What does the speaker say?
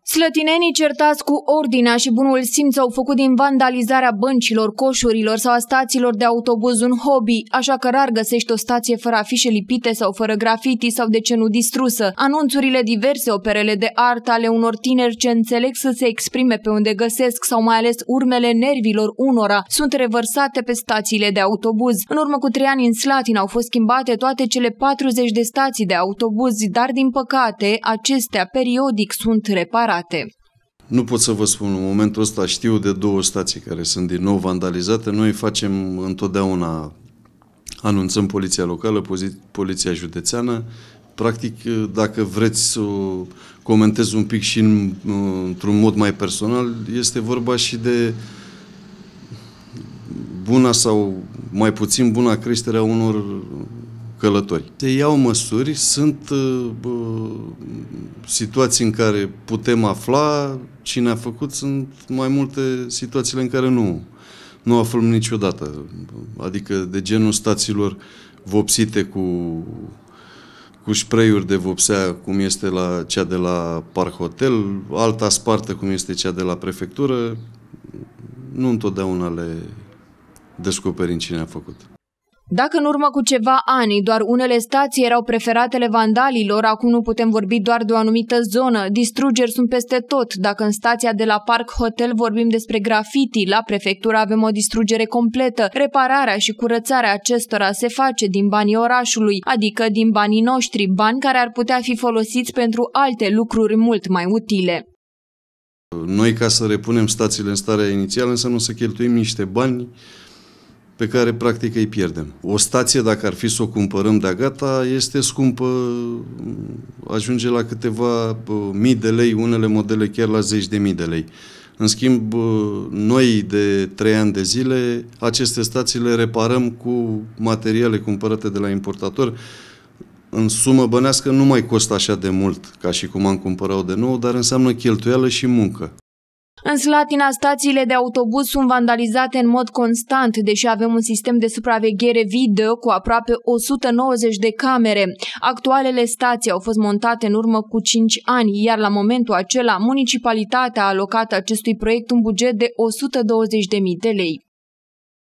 Slătinenii certați cu ordinea și bunul simț au făcut din vandalizarea băncilor, coșurilor sau a stațiilor de autobuz un hobby, așa că rar găsești o stație fără afișe lipite sau fără grafiti sau, de ce nu, distrusă. Anunțurile diverse, operele de artă ale unor tineri ce înțeleg să se exprime pe unde găsesc sau mai ales urmele nervilor unora sunt revărsate pe stațiile de autobuz. În urmă cu 3 ani în Slatina au fost schimbate toate cele 40 de stații de autobuz, dar din păcate acestea periodic sunt reparate. Nu pot să vă spun, în momentul ăsta știu de 2 stații care sunt din nou vandalizate. Noi facem întotdeauna, anunțăm poliția locală, poliția județeană. Practic, dacă vreți să comentez un pic și într-un mod mai personal, este vorba și de buna sau mai puțin buna creștere a unor călători. Se iau măsuri, sunt situații în care putem afla cine a făcut, sunt mai multe situațiile în care nu aflăm niciodată. Adică de genul stațiilor vopsite cu spray-uri de vopsea, cum este cea de la Park Hotel, alta spartă, cum este cea de la prefectură, nu întotdeauna le descoperim cine a făcut. Dacă în urmă cu ceva ani doar unele stații erau preferatele vandalilor, acum nu putem vorbi doar de o anumită zonă. Distrugeri sunt peste tot. Dacă în stația de la Park Hotel vorbim despre grafiti, la prefectură avem o distrugere completă. Repararea și curățarea acestora se face din banii orașului, adică din banii noștri, bani care ar putea fi folosiți pentru alte lucruri mult mai utile. Noi, ca să repunem stațiile în starea inițială, înseamnă să cheltuim niște bani pe care practic îi pierdem. O stație, dacă ar fi să o cumpărăm de-a gata, este scumpă, ajunge la câteva mii de lei, unele modele chiar la 10.000 de lei. În schimb, noi de 3 ani de zile, aceste stații le reparăm cu materiale cumpărate de la importator. În sumă bănească nu mai costă așa de mult ca și cum am cumpărat de nou, dar înseamnă cheltuială și muncă. În Slatina, stațiile de autobuz sunt vandalizate în mod constant, deși avem un sistem de supraveghere video cu aproape 190 de camere. Actualele stații au fost montate în urmă cu 5 ani, iar la momentul acela, municipalitatea a alocat acestui proiect un buget de 120.000 de lei.